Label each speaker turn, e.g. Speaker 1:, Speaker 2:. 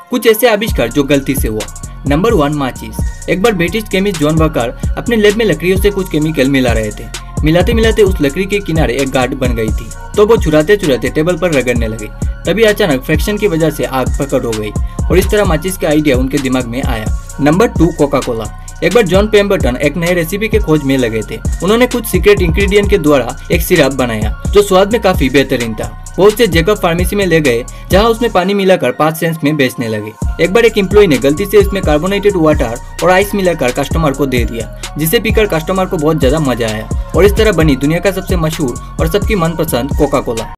Speaker 1: कुछ ऐसे आविष्कार जो गलती से हुआ। नंबर 1, माचिस। एक बार ब्रिटिश केमिस्ट जॉन वॉकर अपने लैब में लकड़ियों से कुछ केमिकल मिला रहे थे। मिलाते मिलाते उस लकड़ी के किनारे एक गांठ बन गई थी, तो वो चुराते चुराते टेबल पर रगड़ने लगे। तभी अचानक फ्रिक्शन की वजह से आग पकड़ हो गई और इस तरह माचिस का आइडिया उनके दिमाग में आया। Number 2, Coca Cola. एक बार जॉन पेम्बरटन एक नए रेसिपी के खोज में लगे थे। उन्होंने कुछ सीक्रेट इंग्रेडिएंट के द्वारा एक सिरप बनाया जो स्वाद में काफी बेहतरीन था। वो उसे जेकब फार्मेसी में ले गए, जहां उसमें पानी मिलाकर 5 सेंट्स में बेचने लगे। एक बार एक एम्प्लॉय ने गलती से इसमें कार्बोनेटेड वाटर और आइस मिलाकर कस्टमर को दे दिया, जिसे पीकर कस्टमर को बहुत ज्यादा मजा आया और इस तरह बनी दुनिया का सबसे मशहूर और सबकी मनपसंद कोका कोला।